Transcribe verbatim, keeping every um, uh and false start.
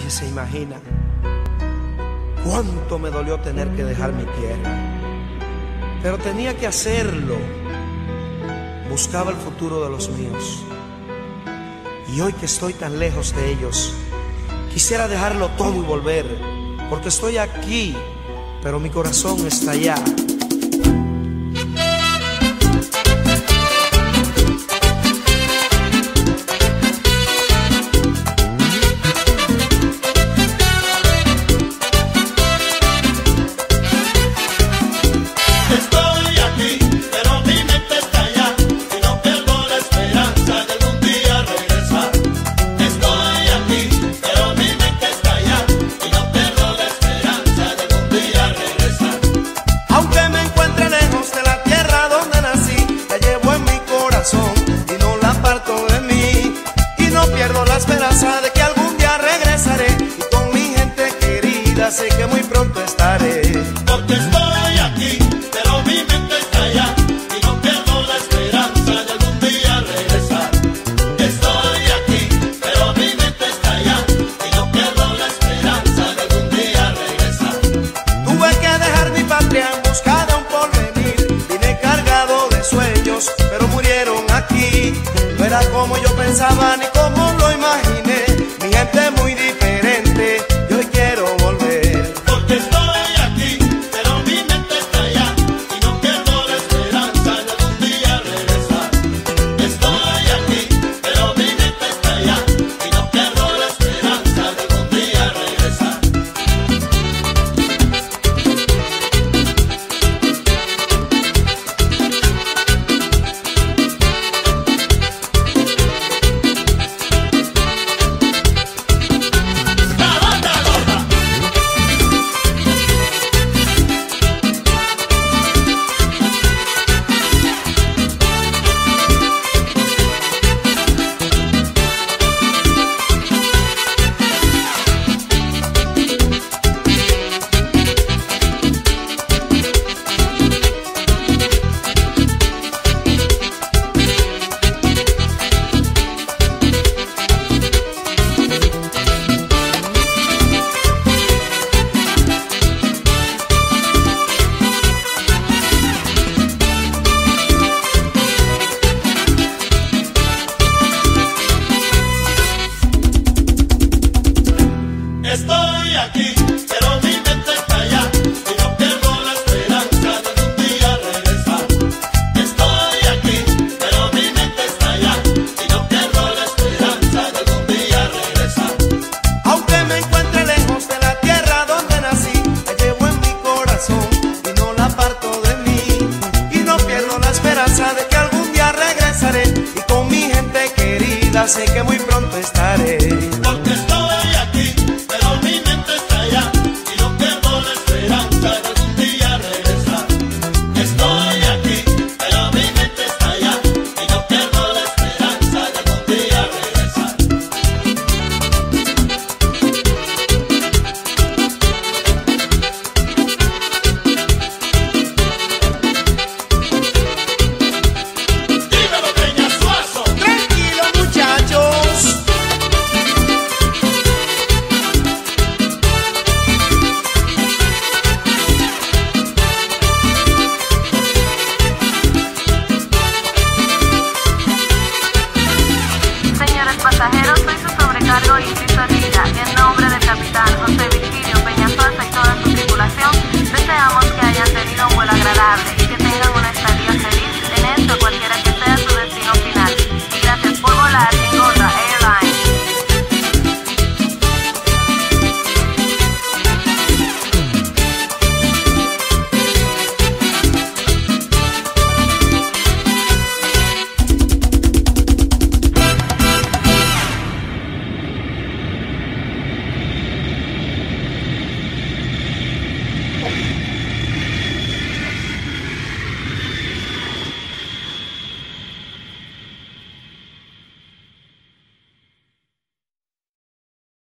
Nadie se imagina cuánto me dolió tener que dejar mi tierra, pero tenía que hacerlo. Buscaba el futuro de los míos, y hoy que estoy tan lejos de ellos, quisiera dejarlo todo y volver, porque estoy aquí, pero mi corazón está allá. Y no la aparto de mí, y no pierdo la esperanza de que algún día regresaré, y con mi gente querida sé que muy pronto estaré. Porque estoy aquí, pero mi mente está allá, y no pierdo la esperanza de algún día regresar. Estoy aquí, pero mi mente está allá, y no pierdo la esperanza de algún día regresar. Tuve que dejar mi patria en busca de un porvenir, vine cargado de sueños, pero murieron aquí. No era como yo pensaba ni como lo imaginé, mi gente es muy diferente, yo hoy quiero volver. Porque estoy aquí, pero mi mente está allá, y no pierdo la esperanza de algún día regresar. Estoy aquí, pero mi mente está allá, y no pierdo la esperanza de algún día regresar. Estoy aquí, pero mi mente está allá, y no pierdo la esperanza de algún día regresar. Estoy aquí, pero mi mente está allá, y no pierdo la esperanza de algún día regresar. Aunque me encuentre lejos de la tierra donde nací, la llevo en mi corazón y no la aparto de mí. Y no pierdo la esperanza de que algún día regresaré, y con mi gente querida sé que muy pronto estaré. Porque estoy aquí, pero mi mente está allá, y no pierdo la esperanza de algún día regresar. Estoy aquí, pero mi mente está allá, y no pierdo la esperanza de algún día regresar. Dímelo, Peñasuazo. Tranquilo, muchachos. Señores pasajeros, soy su sobrecargo Ingrid Padilla, en nombre del capitán José